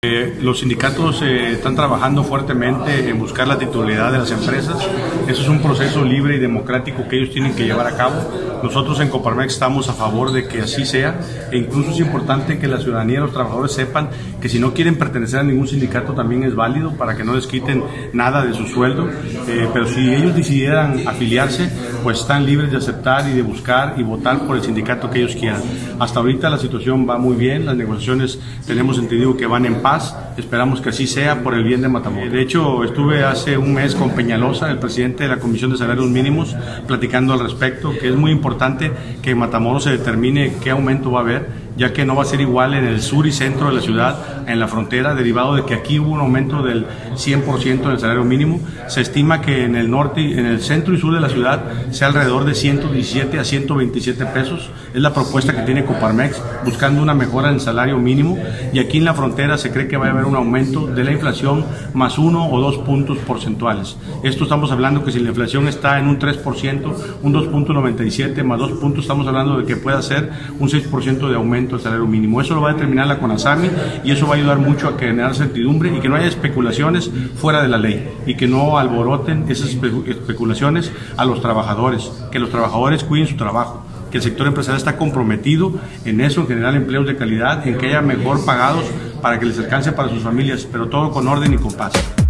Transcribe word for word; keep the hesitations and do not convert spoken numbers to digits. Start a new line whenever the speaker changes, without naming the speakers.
Eh, los sindicatos eh, están trabajando fuertemente en buscar la titularidad de las empresas. Eso es un proceso libre y democrático que ellos tienen que llevar a cabo. Nosotros en Coparmex estamos a favor de que así sea, e incluso es importante que la ciudadanía y los trabajadores sepan que si no quieren pertenecer a ningún sindicato también es válido, para que no les quiten nada de su sueldo, eh, pero si ellos decidieran afiliarse, pues están libres de aceptar y de buscar y votar por el sindicato que ellos quieran. Hasta ahorita la situación va muy bien, las negociaciones tenemos entendido que van en paz, esperamos que así sea por el bien de Matamoros. De hecho, estuve hace un mes con Peñalosa, el presidente de la Comisión de Salarios Mínimos, platicando al respecto, que es muy importante que en Matamoros se determine qué aumento va a haber, ya que no va a ser igual en el sur y centro de la ciudad, en la frontera, derivado de que aquí hubo un aumento del cien por ciento en el salario mínimo. Se estima que en el norte, en el centro y sur de la ciudad, sea alrededor de ciento diecisiete a ciento veintisiete pesos. Es la propuesta que tiene Coparmex, buscando una mejora en el salario mínimo, y aquí en la frontera se cree que va a haber un aumento de la inflación más uno o dos puntos porcentuales. Esto estamos hablando que si la inflación está en un tres por ciento, un dos punto noventa y siete más dos puntos, estamos hablando de que pueda ser un seis por ciento de aumento el salario mínimo. Eso lo va a determinar la CONASAMI y eso va a ayudar mucho a generar certidumbre y que no haya especulaciones fuera de la ley y que no alboroten esas especulaciones a los trabajadores, que los trabajadores cuiden su trabajo, que el sector empresarial está comprometido en eso, en generar empleos de calidad, en que haya mejor pagados para que les alcance para sus familias, pero todo con orden y con paz.